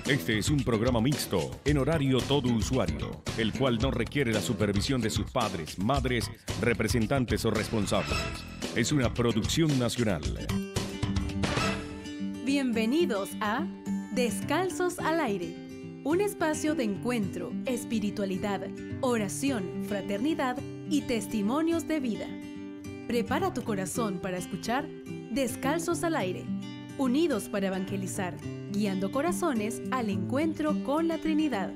Este es un programa mixto, en horario todo usuario, el cual no requiere la supervisión de sus padres, madres, representantes o responsables. Es una producción nacional. Bienvenidos a Descalzos al Aire, un espacio de encuentro, espiritualidad, oración, fraternidad y testimonios de vida. Prepara tu corazón para escuchar Descalzos al Aire, unidos para evangelizar, guiando corazones al encuentro con la Trinidad.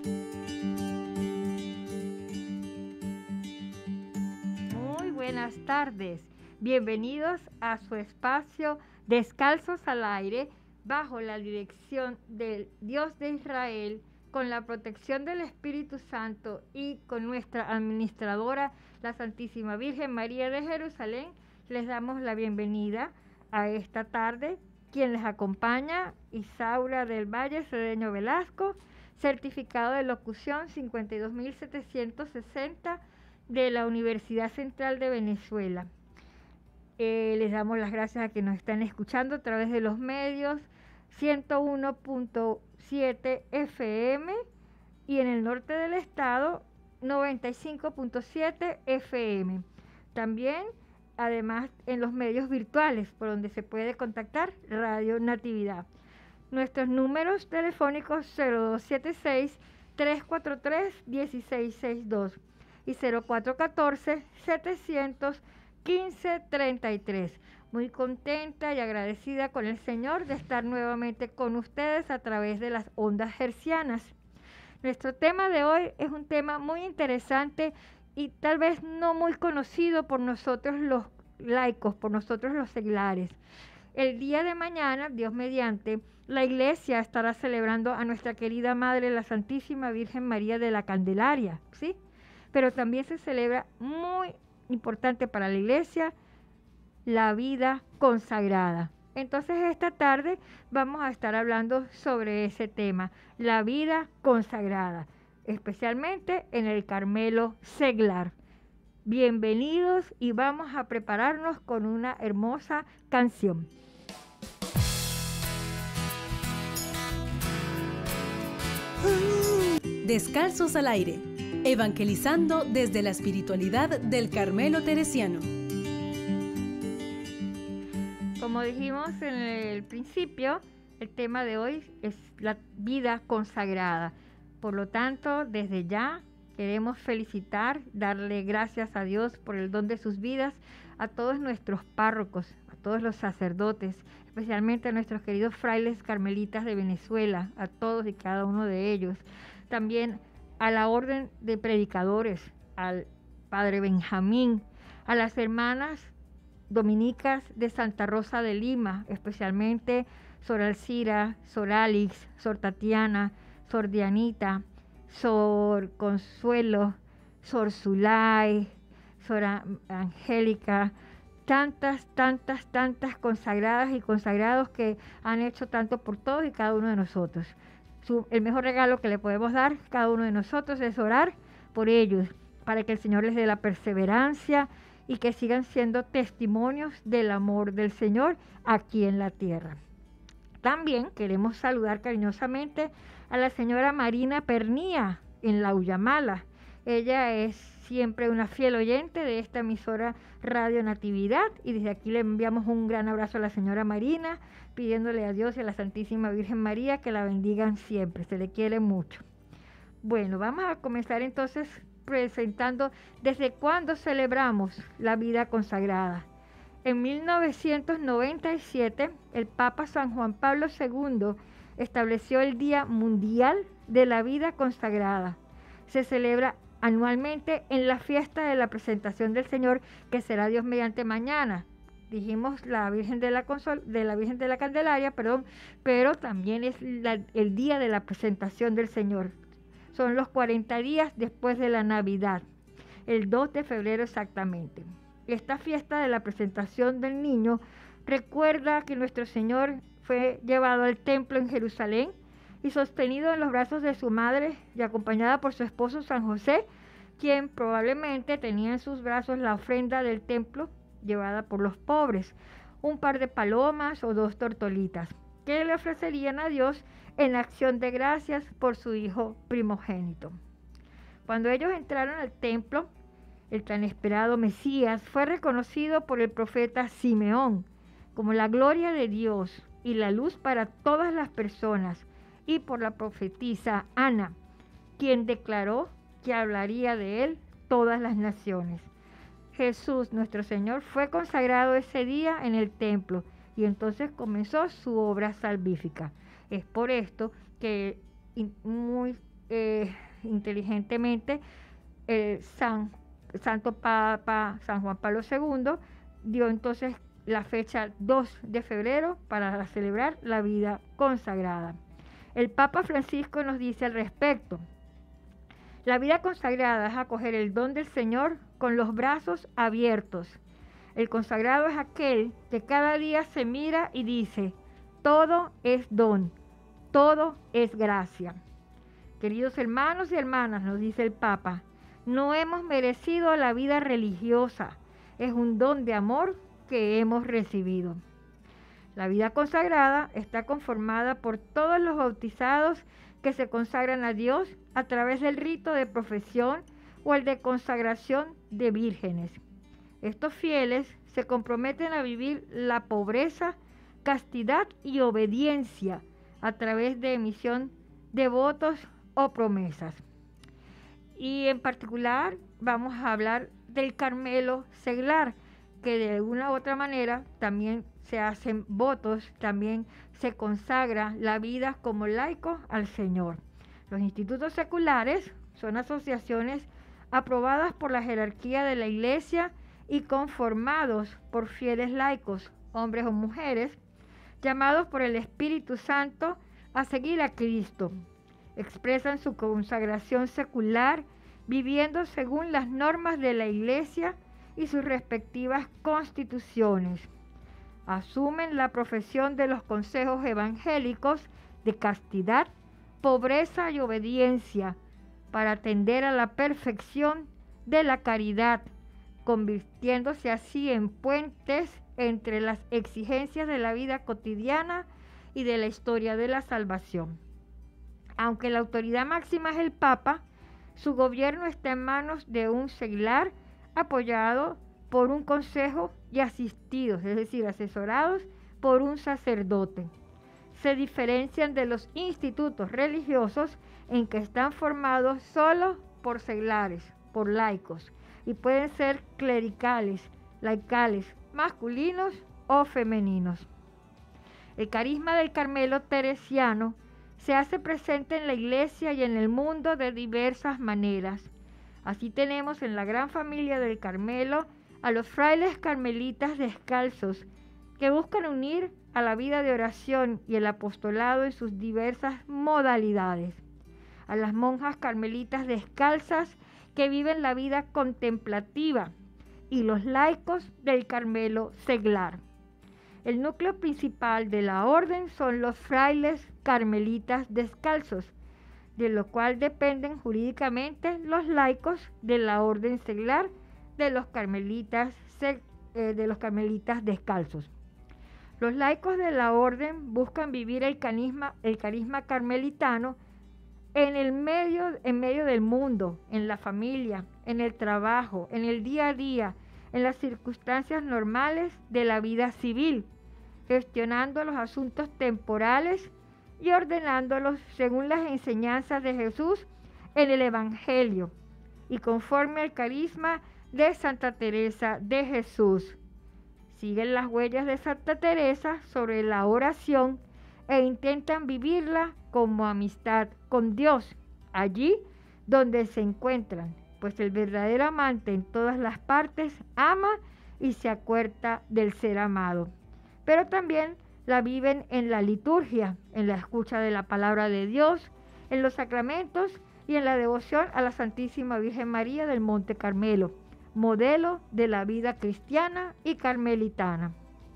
Muy buenas tardes. Bienvenidos a su espacio Descalzos al Aire, bajo la dirección del Dios de Israel, con la protección del Espíritu Santo y con nuestra administradora, la Santísima Virgen María de Jerusalén. Les damos la bienvenida a esta tarde. Quien les acompaña, Isaura del Valle Cedeño Velasco, certificado de locución 52.760 de la Universidad Central de Venezuela. Les damos las gracias a quienes nos están escuchando a través de los medios 101.7 FM y en el norte del estado 95.7 FM. También, además, en los medios virtuales por donde se puede contactar Radio Natividad. Nuestros números telefónicos 0276-343-1662 y 0414-715-33. Muy contenta y agradecida con el Señor de estar nuevamente con ustedes a través de las ondas hercianas. Nuestro tema de hoy es un tema muy interesante y tal vez no muy conocido por nosotros los laicos, por nosotros los seglares. El día de mañana, Dios mediante, la Iglesia estará celebrando a nuestra querida Madre, la Santísima Virgen María de la Candelaria, ¿sí? Pero también se celebra, muy importante para la Iglesia, la vida consagrada. Entonces esta tarde vamos a estar hablando sobre ese tema, la vida consagrada, especialmente en el Carmelo seglar. Bienvenidos y vamos a prepararnos con una hermosa canción. Descalzos al Aire, evangelizando desde la espiritualidad del Carmelo teresiano. Como dijimos en el principio, el tema de hoy es la vida consagrada. Por lo tanto, desde ya queremos felicitar, darle gracias a Dios por el don de sus vidas, a todos nuestros párrocos, a todos los sacerdotes, especialmente a nuestros queridos frailes carmelitas de Venezuela, a todos y cada uno de ellos. También a la orden de predicadores, al padre Benjamín, a las hermanas dominicas de Santa Rosa de Lima, especialmente Sor Alcira, Sor Alix, Sor Tatiana, Sor Dianita, Sor Consuelo, Sor Zulay, Sor Angélica, tantas consagradas y consagrados que han hecho tanto por todos y cada uno de nosotros. El mejor regalo que le podemos dar cada uno de nosotros es orar por ellos, para que el Señor les dé la perseverancia y que sigan siendo testimonios del amor del Señor aquí en la tierra. También queremos saludar cariñosamente a la señora Marina Pernía en La Ullamala. Ella es siempre una fiel oyente de esta emisora Radio Natividad y desde aquí le enviamos un gran abrazo a la señora Marina, pidiéndole a Dios y a la Santísima Virgen María que la bendigan siempre, se le quiere mucho. Bueno, vamos a comenzar entonces presentando desde cuándo celebramos la vida consagrada. En 1997, el Papa San Juan Pablo II estableció el Día Mundial de la Vida Consagrada. Se celebra anualmente en la fiesta de la presentación del Señor, que será Dios mediante mañana. Dijimos la Virgen de la Candelaria, pero también es el día de la presentación del Señor. Son los 40 días después de la Navidad, el 2 de febrero exactamente. Esta fiesta de la presentación del niño recuerda que nuestro Señor fue llevado al templo en Jerusalén y sostenido en los brazos de su madre y acompañada por su esposo San José, quien probablemente tenía en sus brazos la ofrenda del templo llevada por los pobres, un par de palomas o 2 tortolitas. que le ofrecerían a Dios en acción de gracias por su hijo primogénito. Cuando ellos entraron al templo, el tan esperado Mesías fue reconocido por el profeta Simeón como la gloria de Dios y la luz para todas las personas, y por la profetisa Ana, quien declaró que hablaría de él todas las naciones. Jesús, nuestro Señor, fue consagrado ese día en el templo y entonces comenzó su obra salvífica. Es por esto que muy inteligentemente Santo Papa San Juan Pablo II dio entonces la fecha 2 de febrero para celebrar la vida consagrada. El Papa Francisco nos dice al respecto: la vida consagrada es acoger el don del Señor con los brazos abiertos. El consagrado es aquel que cada día se mira y dice: todo es don, todo es gracia. Queridos hermanos y hermanas, nos dice el Papa, no hemos merecido la vida religiosa, es un don de amor que hemos recibido. La vida consagrada está conformada por todos los bautizados que se consagran a Dios a través del rito de profesión o el de consagración de vírgenes. Estos fieles se comprometen a vivir la pobreza, castidad y obediencia a través de emisión de votos o promesas. Y en particular vamos a hablar del Carmelo seglar, que de una u otra manera también se hacen votos, también se consagra la vida como laico al Señor. Los institutos seculares son asociaciones aprobadas por la jerarquía de la Iglesia y conformados por fieles laicos, hombres o mujeres, llamados por el Espíritu Santo a seguir a Cristo. Expresan su consagración secular viviendo según las normas de la Iglesia y sus respectivas constituciones. Asumen la profesión de los consejos evangélicos de castidad, pobreza y obediencia para atender a la perfección de la caridad, convirtiéndose así en puentes entre las exigencias de la vida cotidiana y de la historia de la salvación. Aunque la autoridad máxima es el Papa, su gobierno está en manos de un seglar apoyado por un consejo y asistidos, es decir, asesorados por un sacerdote. Se diferencian de los institutos religiosos en que están formados solo por seglares, por laicos, y pueden ser clericales, laicales, masculinos o femeninos. El carisma del Carmelo teresiano se hace presente en la Iglesia y en el mundo de diversas maneras. Así tenemos en la gran familia del Carmelo a los frailes carmelitas descalzos, que buscan unir a la vida de oración y el apostolado en sus diversas modalidades, a las monjas carmelitas descalzas que viven la vida contemplativa y los laicos del Carmelo seglar. El núcleo principal de la orden son los frailes carmelitas descalzos, de lo cual dependen jurídicamente los laicos de la orden seglar de los carmelitas descalzos. Los laicos de la orden buscan vivir el carisma carmelitano en medio del mundo, en la familia, en el trabajo, en el día a día, en las circunstancias normales de la vida civil, gestionando los asuntos temporales y ordenándolos según las enseñanzas de Jesús en el Evangelio y conforme al carisma de Santa Teresa de Jesús. Siguen las huellas de Santa Teresa sobre la oración e intentan vivirla como amistad con Dios, allí donde se encuentran, pues el verdadero amante en todas las partes ama y se acuerda del ser amado. Pero también la viven en la liturgia, en la escucha de la palabra de Dios, en los sacramentos y en la devoción a la Santísima Virgen María del Monte Carmelo, modelo de la vida cristiana y carmelitana.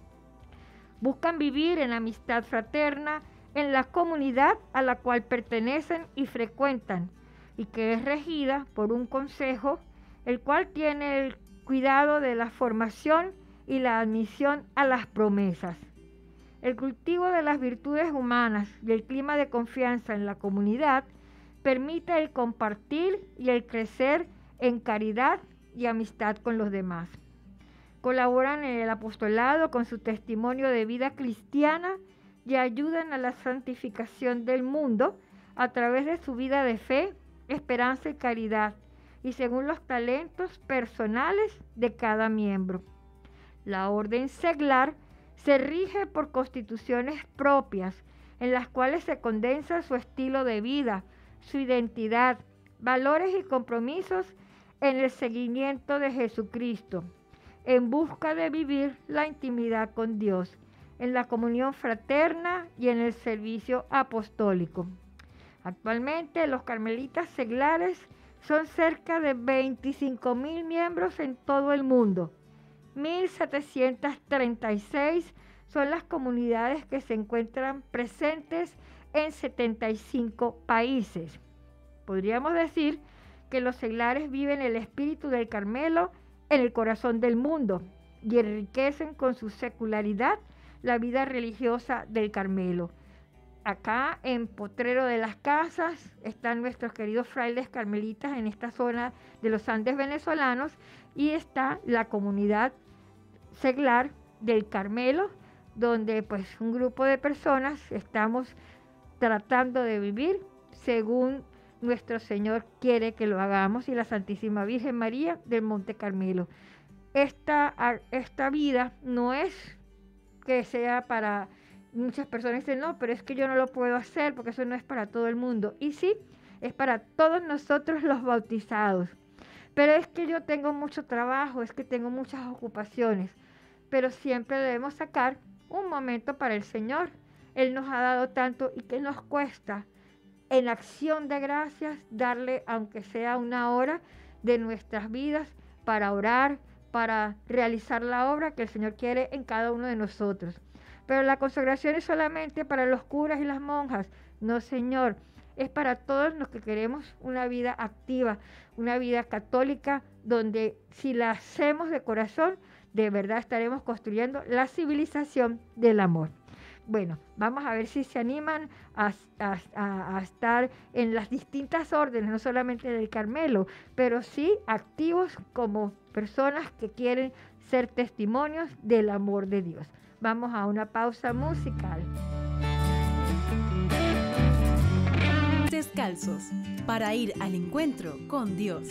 Buscan vivir en amistad fraterna en la comunidad a la cual pertenecen y frecuentan, y que es regida por un consejo, el cual tiene el cuidado de la formación y la admisión a las promesas. El cultivo de las virtudes humanas y el clima de confianza en la comunidad permite el compartir y el crecer en caridad y amistad con los demás. Colaboran en el apostolado con su testimonio de vida cristiana y ayudan a la santificación del mundo a través de su vida de fe, esperanza y caridad, y según los talentos personales de cada miembro. La orden seglar se rige por constituciones propias, en las cuales se condensa su estilo de vida, su identidad, valores y compromisos en el seguimiento de Jesucristo, en busca de vivir la intimidad con Dios, en la comunión fraterna y en el servicio apostólico. Actualmente los carmelitas seglares son cerca de 25,000 miembros en todo el mundo. 1,736 son las comunidades que se encuentran presentes en 75 países. Podríamos decir que los seglares viven el espíritu del Carmelo en el corazón del mundo y enriquecen con su secularidad la vida religiosa del Carmelo. Acá en Potrero de las Casas están nuestros queridos frailes carmelitas en esta zona de los Andes venezolanos, y está la comunidad seglar del Carmelo, donde pues un grupo de personas estamos tratando de vivir según nuestro Señor quiere que lo hagamos, y la Santísima Virgen María del Monte Carmelo. Esta vida no es que sea para muchas personas. Dicen, no, pero es que yo no lo puedo hacer porque eso no es para todo el mundo. Y sí, es para todos nosotros los bautizados. Pero es que yo tengo mucho trabajo, es que tengo muchas ocupaciones. Pero siempre debemos sacar un momento para el Señor. Él nos ha dado tanto, y que nos cuesta en acción de gracias darle, aunque sea una hora de nuestras vidas, para orar, para realizar la obra que el Señor quiere en cada uno de nosotros. Pero la consagración es solamente para los curas y las monjas. No, Señor, es para todos los que queremos una vida activa, una vida católica, donde si la hacemos de corazón, de verdad estaremos construyendo la civilización del amor. Bueno, vamos a ver si se animan a estar en las distintas órdenes, no solamente del Carmelo, pero sí activos como personas que quieren ser testimonios del amor de Dios. Vamos a una pausa musical. Descalzos, para ir al encuentro con Dios.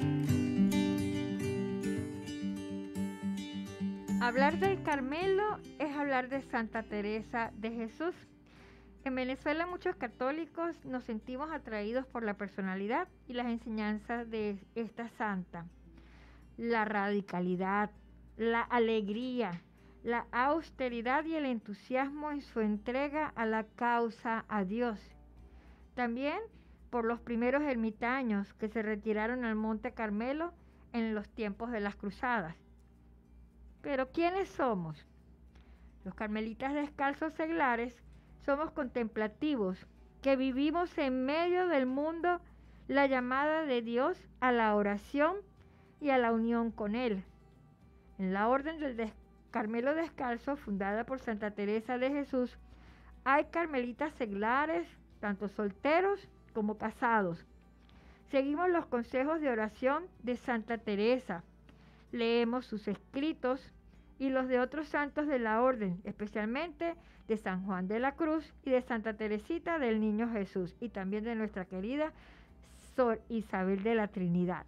Hablar del Carmelo es hablar de Santa Teresa de Jesús. En Venezuela muchos católicos nos sentimos atraídos por la personalidad y las enseñanzas de esta santa. La radicalidad, la alegría, la austeridad y el entusiasmo en su entrega a la causa a Dios. También por los primeros ermitaños que se retiraron al Monte Carmelo en los tiempos de las cruzadas. Pero ¿quiénes somos? Los carmelitas descalzos seglares somos contemplativos, que vivimos en medio del mundo la llamada de Dios a la oración y a la unión con Él. En la Orden del Carmelo Descalzo, fundada por Santa Teresa de Jesús, hay carmelitas seglares, tanto solteros como casados. Seguimos los consejos de oración de Santa Teresa. Leemos sus escritos y los de otros santos de la orden, especialmente de San Juan de la Cruz y de Santa Teresita del Niño Jesús, y también de nuestra querida Sor Isabel de la Trinidad.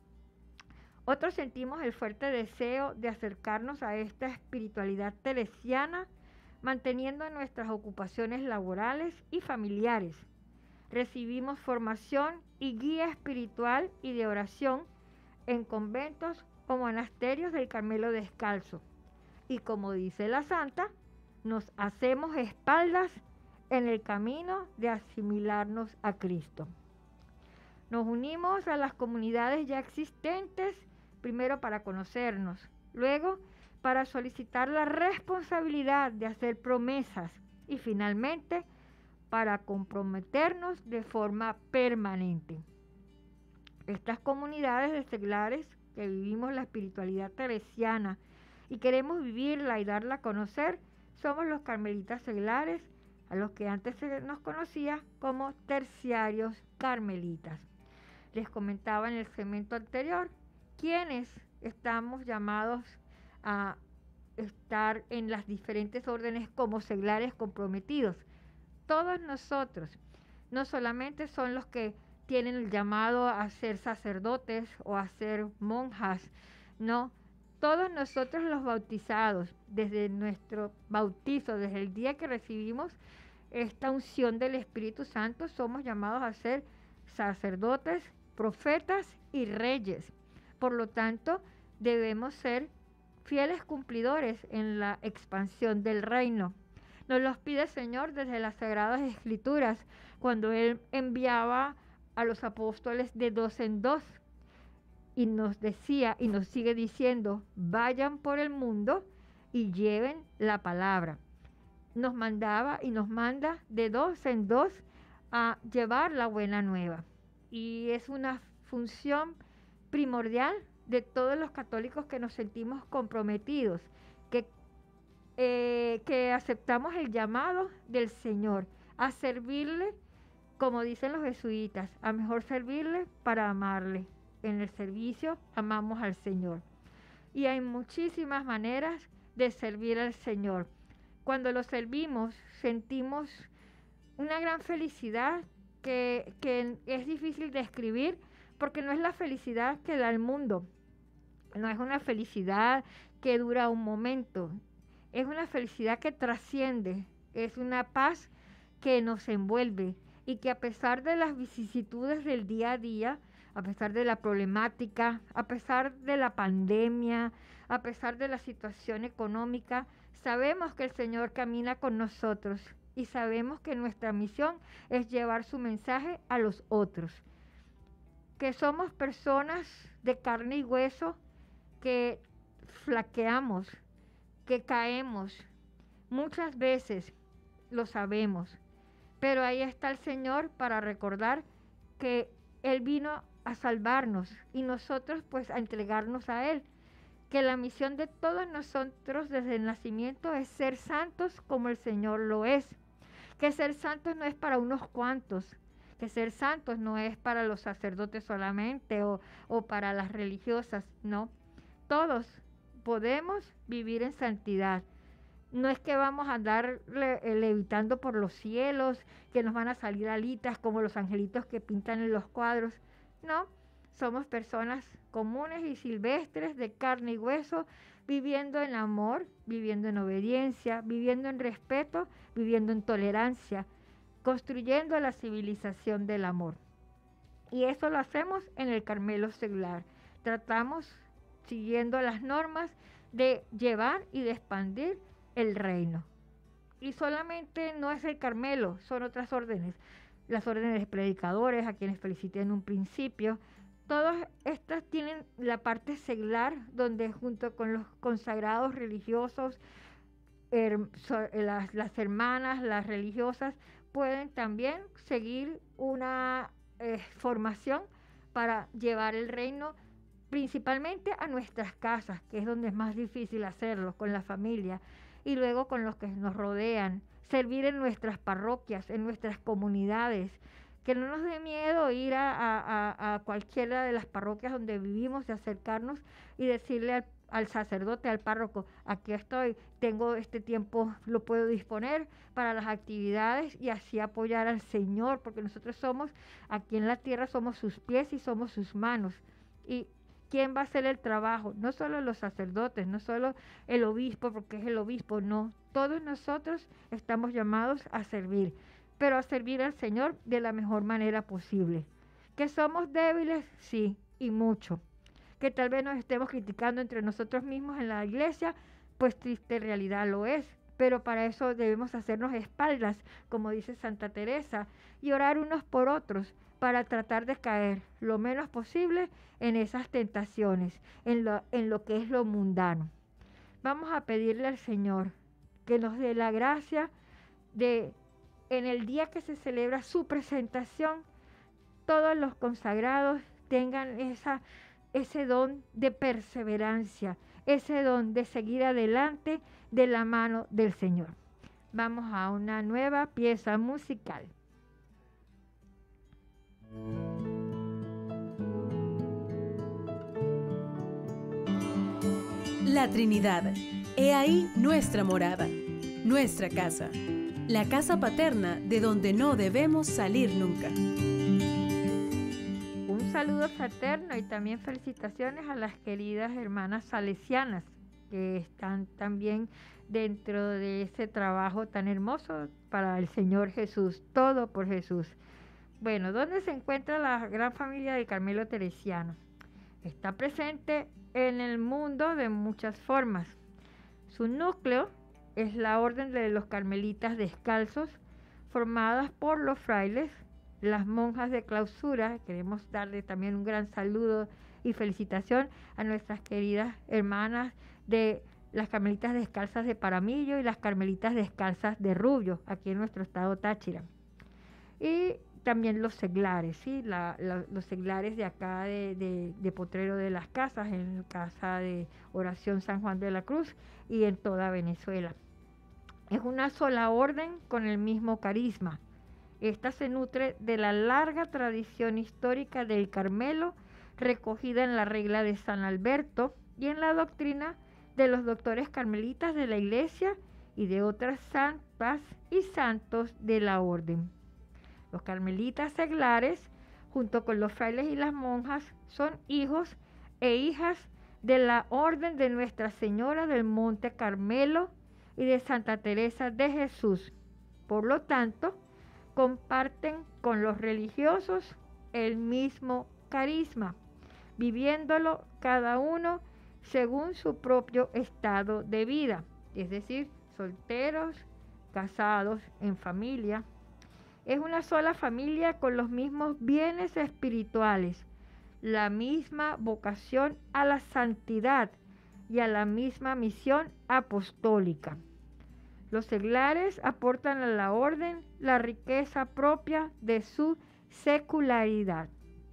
Otros sentimos el fuerte deseo de acercarnos a esta espiritualidad teresiana, manteniendo nuestras ocupaciones laborales y familiares. Recibimos formación y guía espiritual y de oración en conventos o monasterios del Carmelo Descalzo. Y como dice la santa, nos hacemos espaldas en el camino de asimilarnos a Cristo. Nos unimos a las comunidades ya existentes, primero para conocernos, luego para solicitar la responsabilidad de hacer promesas y finalmente para comprometernos de forma permanente. Estas comunidades de seglares que vivimos la espiritualidad teresiana y queremos vivirla y darla a conocer, somos los carmelitas seglares, a los que antes se nos conocía como terciarios carmelitas. Les comentaba en el segmento anterior quiénes estamos llamados a estar en las diferentes órdenes como seglares comprometidos. Todos nosotros, no solamente son los que tienen el llamado a ser sacerdotes o a ser monjas, no, todos nosotros los bautizados, desde nuestro bautizo, desde el día que recibimos esta unción del Espíritu Santo, somos llamados a ser sacerdotes, profetas y reyes. Por lo tanto, debemos ser fieles cumplidores en la expansión del reino. Nos los pide el Señor desde las Sagradas Escrituras, cuando Él enviaba a los apóstoles de 2 en 2 y nos decía y nos sigue diciendo: vayan por el mundo y lleven la palabra. Nos mandaba y nos manda de 2 en 2 a llevar la buena nueva. Y es una función primordial de todos los católicos que nos sentimos comprometidos, que aceptamos el llamado del Señor a servirle, como dicen los jesuitas, a mejor servirle para amarle. En el servicio amamos al Señor. Y hay muchísimas maneras de servir al Señor. Cuando lo servimos, sentimos una gran felicidad que es difícil de describir, porque no es la felicidad que da el mundo. No es una felicidad que dura un momento. Es una felicidad que trasciende. Es una paz que nos envuelve y que, a pesar de las vicisitudes del día a día, a pesar de la problemática, a pesar de la pandemia, a pesar de la situación económica, sabemos que el Señor camina con nosotros y sabemos que nuestra misión es llevar su mensaje a los otros. Que somos personas de carne y hueso, que flaqueamos, que caemos. Muchas veces lo sabemos, pero ahí está el Señor para recordar que Él vino a salvarnos y nosotros pues a entregarnos a Él. Que la misión de todos nosotros desde el nacimiento es ser santos como el Señor lo es. Que ser santos no es para unos cuantos, que ser santos no es para los sacerdotes solamente o para las religiosas, no. Todos podemos vivir en santidad. No es que vamos a andar levitando por los cielos, que nos van a salir alitas como los angelitos que pintan en los cuadros. No, somos personas comunes y silvestres de carne y hueso, viviendo en amor, viviendo en obediencia, viviendo en respeto, viviendo en tolerancia, construyendo la civilización del amor. Y eso lo hacemos en el Carmelo Seglar. Tratamos, siguiendo las normas, de llevar y de expandir el reino. Y solamente no es el Carmelo, son otras órdenes. Las órdenes de predicadores, a quienes felicité en un principio. Todas estas tienen la parte seglar, donde junto con los consagrados religiosos, las hermanas, las religiosas, pueden también seguir una formación para llevar el reino principalmente a nuestras casas, que es donde es más difícil hacerlo, con la familia, y luego con los que nos rodean, servir en nuestras parroquias, en nuestras comunidades, que no nos dé miedo ir a cualquiera de las parroquias donde vivimos, de acercarnos y decirle al sacerdote, al párroco: aquí estoy, tengo este tiempo, lo puedo disponer para las actividades, y así apoyar al Señor, porque nosotros somos, aquí en la tierra, somos sus pies y somos sus manos. Y ¿quién va a hacer el trabajo? No solo los sacerdotes, no solo el obispo, porque es el obispo, no. Todos nosotros estamos llamados a servir, pero a servir al Señor de la mejor manera posible. ¿Que somos débiles? Sí, y mucho. Que tal vez nos estemos criticando entre nosotros mismos en la iglesia, pues triste realidad lo es. Pero para eso debemos hacernos espaldas, como dice Santa Teresa, y orar unos por otros, para tratar de caer lo menos posible en esas tentaciones, en lo que es lo mundano. Vamos a pedirle al Señor que nos dé la gracia de, en el día que se celebra su presentación, todos los consagrados tengan ese don de perseverancia, ese don de seguir adelante de la mano del Señor. Vamos a una nueva pieza musical. La Trinidad. He ahí nuestra morada, nuestra casa, la casa paterna de donde no debemos salir nunca. Un saludo fraterno y también felicitaciones a las queridas hermanas salesianas que están también dentro de ese trabajo tan hermoso para el Señor Jesús, todo por Jesús. Bueno, ¿dónde se encuentra la gran familia del Carmelo Teresiano? Está presente en el mundo de muchas formas. Su núcleo es la Orden de los Carmelitas Descalzos, formadas por los frailes, las monjas de clausura. Queremos darle también un gran saludo y felicitación a nuestras queridas hermanas de las Carmelitas Descalzas de Paramillo y las Carmelitas Descalzas de Rubio, aquí en nuestro estado Táchira. Y también los seglares, ¿sí? Los seglares de acá de Potrero de las Casas, en la Casa de Oración San Juan de la Cruz y en toda Venezuela. Es una sola orden con el mismo carisma. Esta se nutre de la larga tradición histórica del Carmelo, recogida en la regla de San Alberto y en la doctrina de los doctores carmelitas de la Iglesia y de otras santas y santos de la orden. Los carmelitas seglares, junto con los frailes y las monjas, son hijos e hijas de la Orden de Nuestra Señora del Monte Carmelo y de Santa Teresa de Jesús. Por lo tanto, comparten con los religiosos el mismo carisma, viviéndolo cada uno según su propio estado de vida, es decir, solteros, casados, en familia. Es una sola familia con los mismos bienes espirituales, la misma vocación a la santidad y a la misma misión apostólica. Los seglares aportan a la orden la riqueza propia de su secularidad.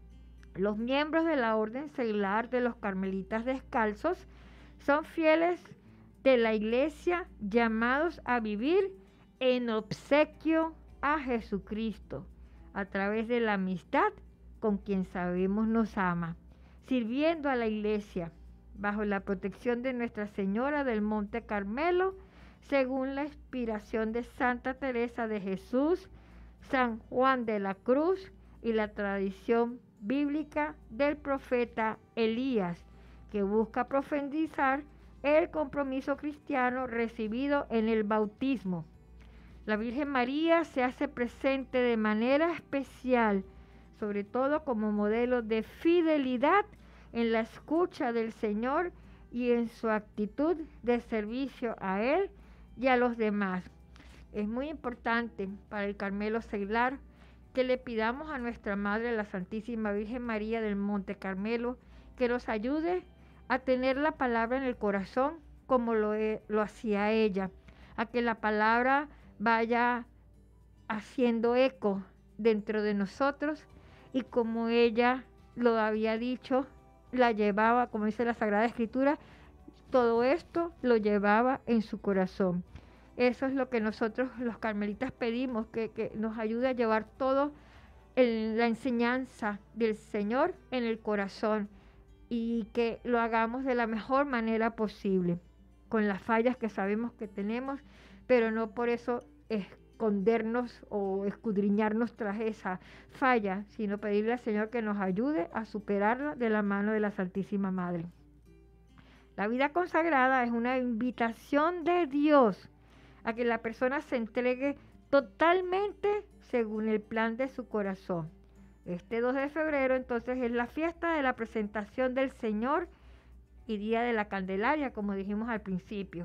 Los miembros de la orden seglar de los Carmelitas Descalzos son fieles de la Iglesia llamados a vivir en obsequio a Jesucristo a través de la amistad con quien sabemos nos ama, sirviendo a la Iglesia bajo la protección de Nuestra Señora del Monte Carmelo, según la inspiración de Santa Teresa de Jesús, San Juan de la Cruz y la tradición bíblica del profeta Elías, que busca profundizar el compromiso cristiano recibido en el bautismo. La Virgen María se hace presente de manera especial, sobre todo como modelo de fidelidad en la escucha del Señor y en su actitud de servicio a Él y a los demás. Es muy importante para el Carmelo seglar que le pidamos a nuestra Madre, la Santísima Virgen María del Monte Carmelo, que nos ayude a tener la palabra en el corazón como lo hacía ella, a que la palabra vaya haciendo eco dentro de nosotros y como ella lo había dicho, la llevaba, como dice la Sagrada Escritura, todo esto lo llevaba en su corazón. Eso es lo que nosotros los carmelitas pedimos, que nos ayude a llevar todo la enseñanza del Señor en el corazón y que lo hagamos de la mejor manera posible, con las fallas que sabemos que tenemos, pero no por eso escondernos o escudriñarnos tras esa falla, sino pedirle al Señor que nos ayude a superarla de la mano de la Santísima Madre. La vida consagrada es una invitación de Dios a que la persona se entregue totalmente según el plan de su corazón. Este 2 de febrero entonces es la fiesta de la presentación del Señor y Día de la Candelaria, como dijimos al principio.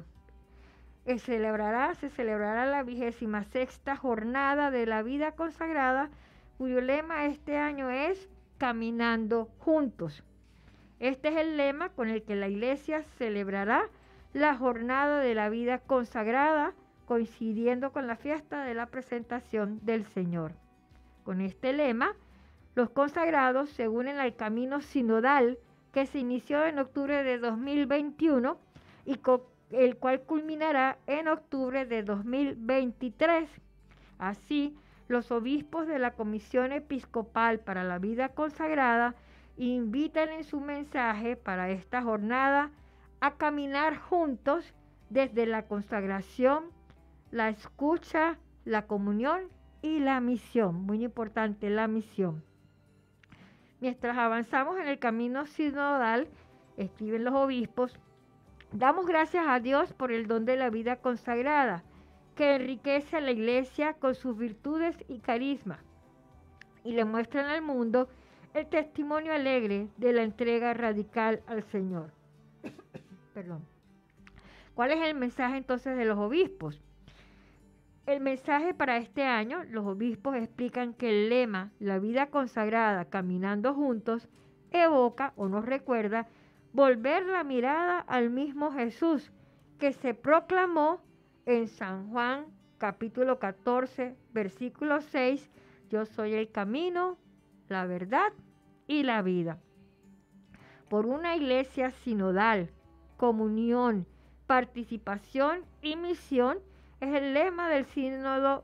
Se celebrará la 26ª jornada de la vida consagrada, cuyo lema este año es Caminando Juntos. Este es el lema con el que la Iglesia celebrará la jornada de la vida consagrada, coincidiendo con la fiesta de la presentación del Señor. Con este lema, los consagrados se unen al camino sinodal que se inició en octubre de 2021 y el cual culminará en octubre de 2023. Así, los obispos de la Comisión Episcopal para la Vida Consagrada invitan en su mensaje para esta jornada a caminar juntos desde la consagración, la escucha, la comunión y la misión. Muy importante, la misión. Mientras avanzamos en el camino sinodal, escriben los obispos, damos gracias a Dios por el don de la vida consagrada, que enriquece a la Iglesia con sus virtudes y carismas, y le muestran al mundo el testimonio alegre de la entrega radical al Señor. Perdón. ¿Cuál es el mensaje entonces de los obispos? El mensaje para este año, los obispos explican que el lema, la vida consagrada, caminando juntos, evoca o nos recuerda volver la mirada al mismo Jesús que se proclamó en San Juan capítulo 14, versículo 6, yo soy el camino, la verdad y la vida. Por una iglesia sinodal, comunión, participación y misión es el lema del sínodo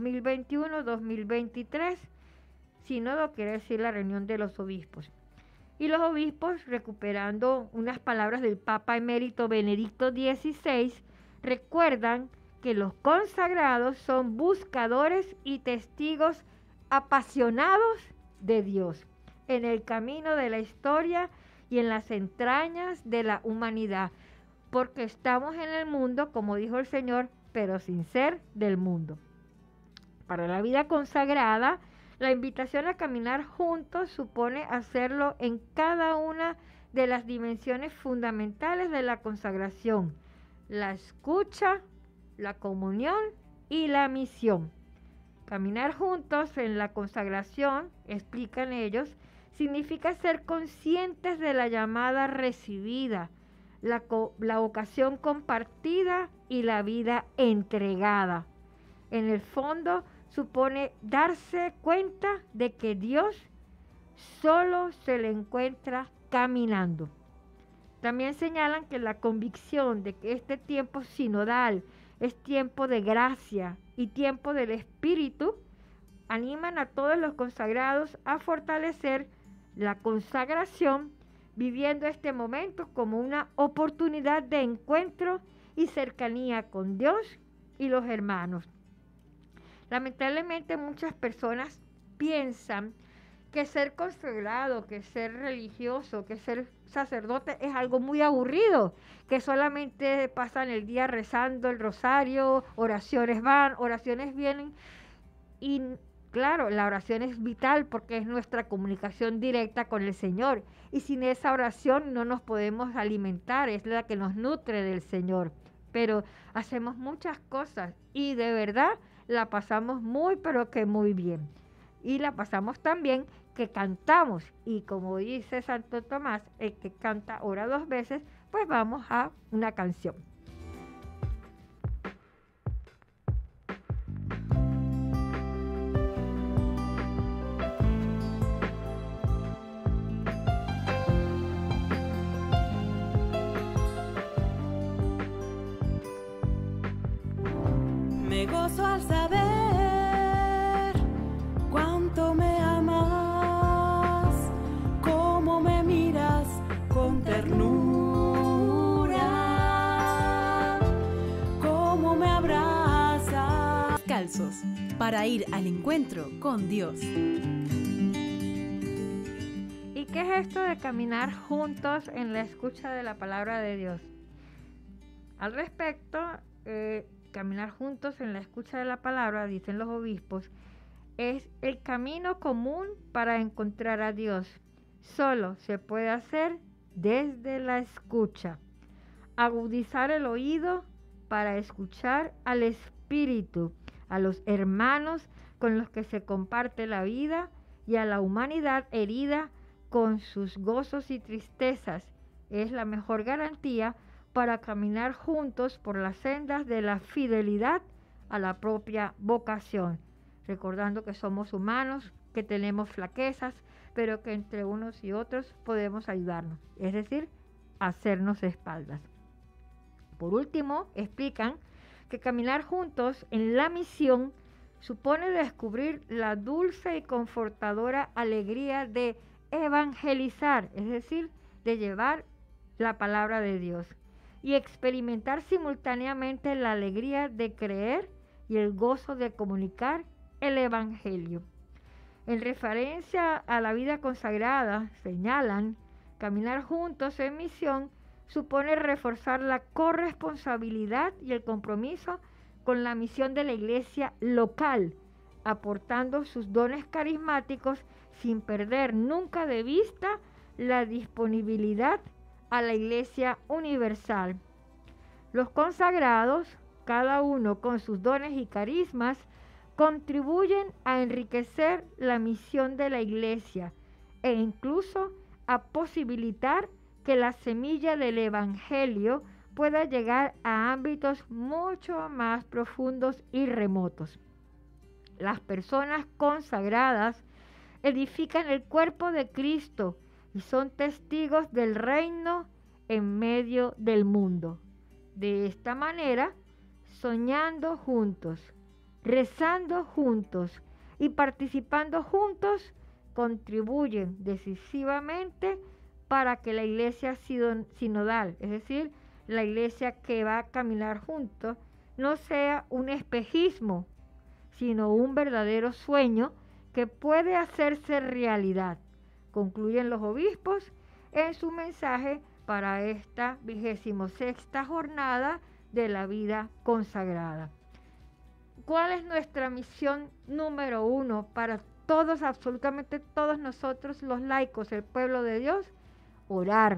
2021-2023. Sínodo quiere decir la reunión de los obispos. Y los obispos, recuperando unas palabras del Papa Emérito Benedicto XVI, recuerdan que los consagrados son buscadores y testigos apasionados de Dios en el camino de la historia y en las entrañas de la humanidad, porque estamos en el mundo, como dijo el Señor, pero sin ser del mundo. Para la vida consagrada, la invitación a caminar juntos supone hacerlo en cada una de las dimensiones fundamentales de la consagración: la escucha, la comunión y la misión. Caminar juntos en la consagración, explican ellos, significa ser conscientes de la llamada recibida, la ocasión compartida y la vida entregada. En el fondo, supone darse cuenta de que Dios solo se le encuentra caminando. También señalan que la convicción de que este tiempo sinodal es tiempo de gracia y tiempo del Espíritu animan a todos los consagrados a fortalecer la consagración, viviendo este momento como una oportunidad de encuentro y cercanía con Dios y los hermanos. Lamentablemente muchas personas piensan que ser consagrado, que ser religioso, que ser sacerdote es algo muy aburrido, que solamente pasan el día rezando el rosario, oraciones van, oraciones vienen, y claro, la oración es vital porque es nuestra comunicación directa con el Señor, y sin esa oración no nos podemos alimentar, es la que nos nutre del Señor. Pero hacemos muchas cosas y de verdad la pasamos muy, pero que muy bien. Y la pasamos también que cantamos, y como dice Santo Tomás, el que canta ora dos veces. Pues vamos a una canción. Me gozo al saber cuánto me amas, cómo me miras con ternura, cómo me abrazas. Descalzos, para ir al encuentro con Dios. ¿Y qué es esto de caminar juntos en la escucha de la palabra de Dios? Al respecto, caminar juntos en la escucha de la palabra, dicen los obispos, es el camino común para encontrar a Dios. Solo se puede hacer desde la escucha. Agudizar el oído para escuchar al Espíritu, a los hermanos con los que se comparte la vida y a la humanidad herida con sus gozos y tristezas, es la mejor garantía para caminar juntos por las sendas de la fidelidad a la propia vocación, recordando que somos humanos, que tenemos flaquezas, pero que entre unos y otros podemos ayudarnos, es decir, hacernos espaldas. Por último, explican que caminar juntos en la misión supone descubrir la dulce y confortadora alegría de evangelizar, es decir, de llevar la palabra de Dios, y experimentar simultáneamente la alegría de creer y el gozo de comunicar el Evangelio. En referencia a la vida consagrada, señalan, caminar juntos en misión supone reforzar la corresponsabilidad y el compromiso con la misión de la iglesia local, aportando sus dones carismáticos sin perder nunca de vista la disponibilidad a la iglesia universal. Los consagrados, cada uno con sus dones y carismas, contribuyen a enriquecer la misión de la iglesia e incluso a posibilitar que la semilla del Evangelio pueda llegar a ámbitos mucho más profundos y remotos. Las personas consagradas edifican el cuerpo de Cristo y son testigos del reino en medio del mundo. De esta manera, soñando juntos, rezando juntos y participando juntos, contribuyen decisivamente para que la iglesia sinodal, es decir, la iglesia que va a caminar juntos, no sea un espejismo, sino un verdadero sueño que puede hacerse realidad, concluyen los obispos en su mensaje para esta 26ª jornada de la vida consagrada. ¿Cuál es nuestra misión número 1 para todos, absolutamente todos nosotros los laicos, el pueblo de Dios? Orar,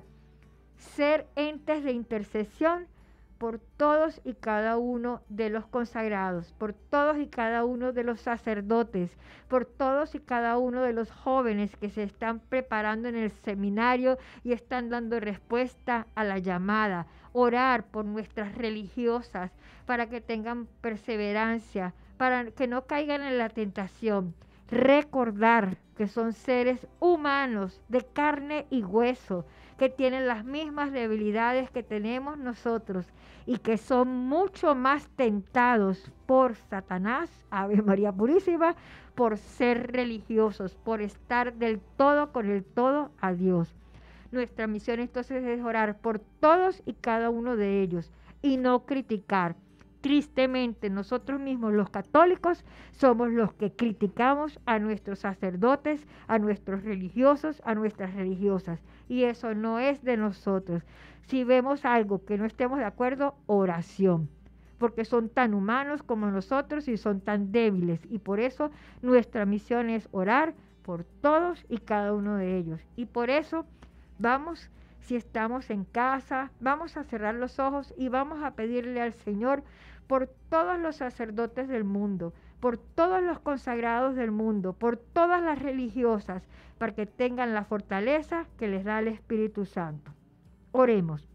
ser entes de intercesión por todos y cada uno de los consagrados, por todos y cada uno de los sacerdotes, por todos y cada uno de los jóvenes que se están preparando en el seminario y están dando respuesta a la llamada. Orar por nuestras religiosas para que tengan perseverancia, para que no caigan en la tentación. Recordar que son seres humanos de carne y hueso, que tienen las mismas debilidades que tenemos nosotros y que son mucho más tentados por Satanás, Ave María Purísima, por ser religiosos, por estar del todo con el todo a Dios. Nuestra misión entonces es orar por todos y cada uno de ellos y no criticar. Tristemente, nosotros mismos los católicos somos los que criticamos a nuestros sacerdotes, a nuestros religiosos, a nuestras religiosas. Y eso no es de nosotros. Si vemos algo que no estemos de acuerdo, oración. Porque son tan humanos como nosotros y son tan débiles. Y por eso nuestra misión es orar por todos y cada uno de ellos. Y por eso vamos, si estamos en casa, vamos a cerrar los ojos y vamos a pedirle al Señor por todos los sacerdotes del mundo, por todos los consagrados del mundo, por todas las religiosas, para que tengan la fortaleza que les da el Espíritu Santo. Oremos.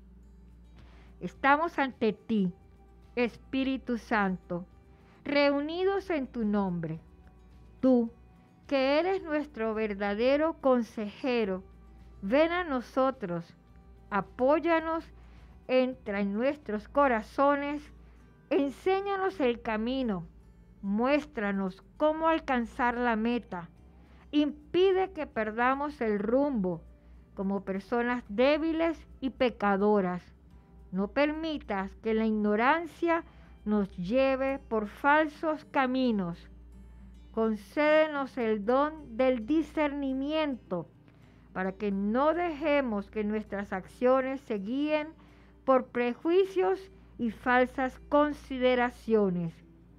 Estamos ante ti, Espíritu Santo, reunidos en tu nombre. Tú, que eres nuestro verdadero consejero, ven a nosotros, apóyanos, entra en nuestros corazones, enséñanos el camino, muéstranos cómo alcanzar la meta, impide que perdamos el rumbo como personas débiles y pecadoras. No permitas que la ignorancia nos lleve por falsos caminos. Concédenos el don del discernimiento para que no dejemos que nuestras acciones se guíen por prejuicios y falsas consideraciones.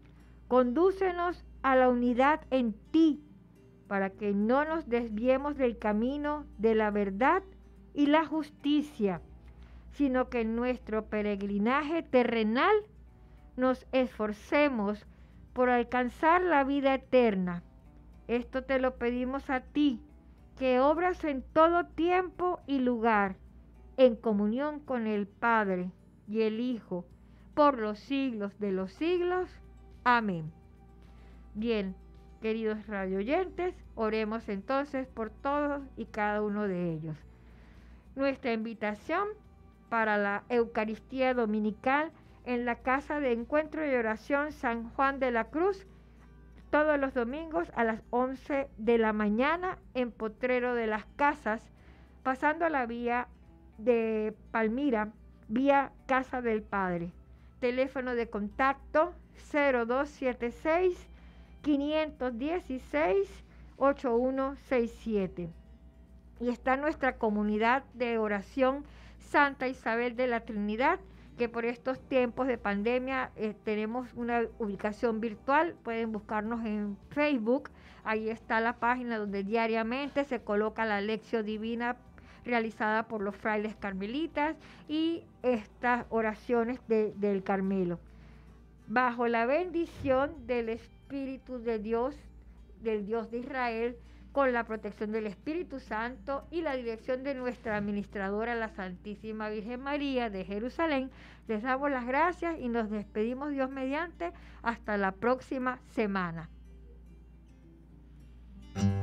Condúcenos a la unidad en ti, para que no nos desviemos del camino de la verdad y la justicia, sino que en nuestro peregrinaje terrenal nos esforcemos por alcanzar la vida eterna. Esto te lo pedimos a ti, que obras en todo tiempo y lugar, en comunión con el Padre y el Hijo, por los siglos de los siglos. Amén. Bien, Queridos radioyentes, oremos entonces por todos y cada uno de ellos. Nuestra invitación para la Eucaristía Dominical en la Casa de Encuentro y Oración San Juan de la Cruz, todos los domingos a las 11 de la mañana en Potrero de las Casas, pasando a la vía de Palmira, vía Casa del Padre. Teléfono de contacto 0276 516 8167. Y está nuestra comunidad de oración Santa Isabel de la Trinidad, que por estos tiempos de pandemia tenemos una ubicación virtual. Pueden buscarnos en Facebook, ahí está la página donde diariamente se coloca la lección divina realizada por los frailes carmelitas y estas oraciones del Carmelo, bajo la bendición del Espíritu de Dios, del Dios de Israel, con la protección del Espíritu Santo y la dirección de nuestra administradora, la Santísima Virgen María de Jerusalén. Les damos las gracias y nos despedimos, Dios mediante, hasta la próxima semana.